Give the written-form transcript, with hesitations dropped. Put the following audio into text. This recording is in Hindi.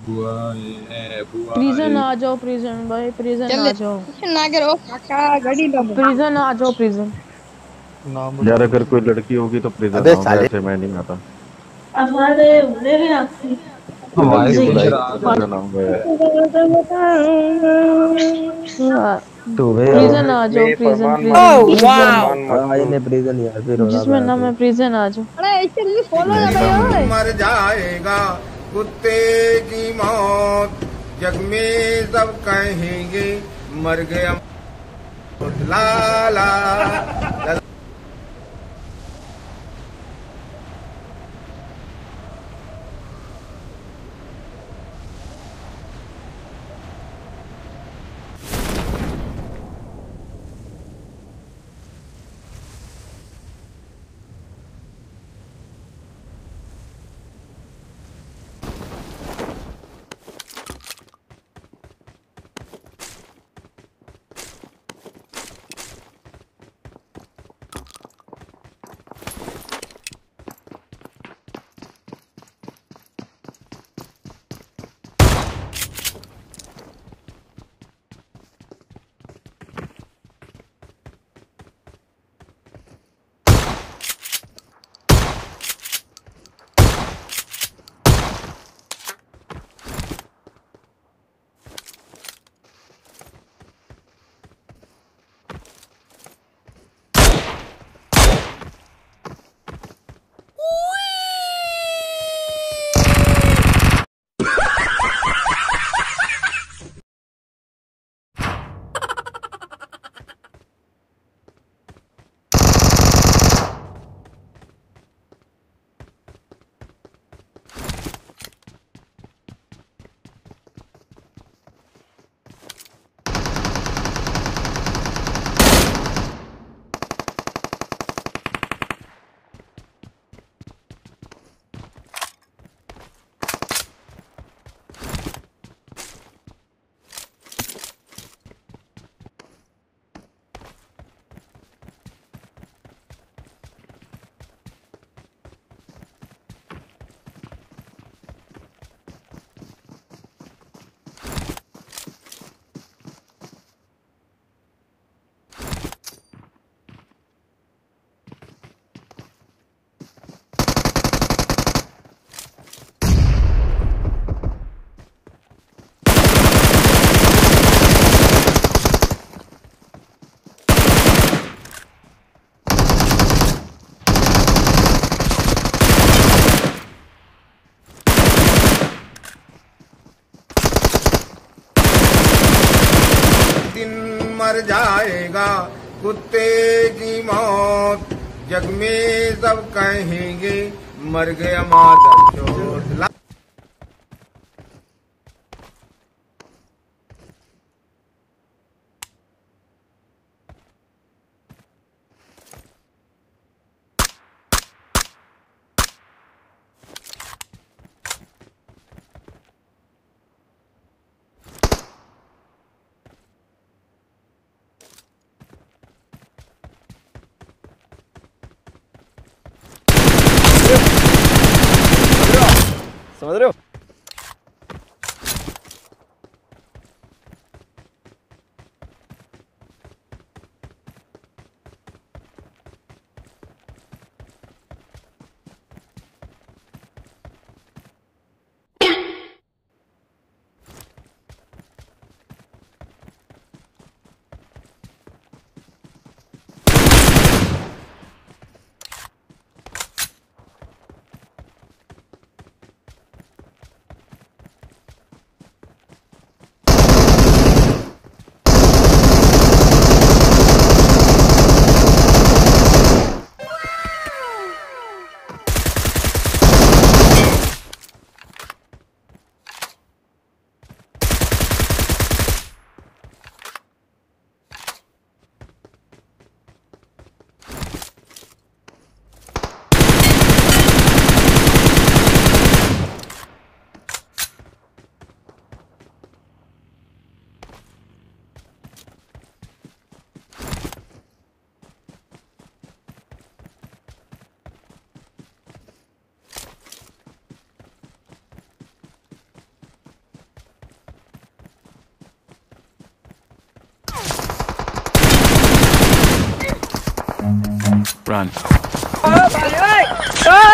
बुआ ए बुआ प्रिजन ए। आ जाओ, प्रिजन भाई, प्रिजन चल आ जाओ, टेंशन ना करो काका, गाड़ी लो। प्रिजन आ जाओ, प्रिजन। नाम यार बताओ अगर किसी कोई का। लड़की होगी तो प्रिजन अबे आओ, साले। वैसे मैं नहीं आता। हमारे उन्हें भी आती कोई लड़की वॉइस जी। बुलाई क्लियर तो आ रहा है। प्रिजन आऊंगा यार। तू बे प्रिजन आ जाओ, में प्रिजन, फरमान मत prison, oh prison. Wow. Farman मत हाँ इन्हें प्रिजन यार फिर हो रहा जिसमें था नाम तो। है प्रिजन, आ जाओ। अरे ऐसे भी फॉलो मैं कर रहे एकदम हो। मर जाएगा कुत्ते की मौत, जग में सब कहेंगे मर गया लाला। दिन मर जाएगा कुत्ते की मौत, जग में सब कहेंगे मर गया मादर चोद। समझ रहे हो? Run. ओ भाई ओए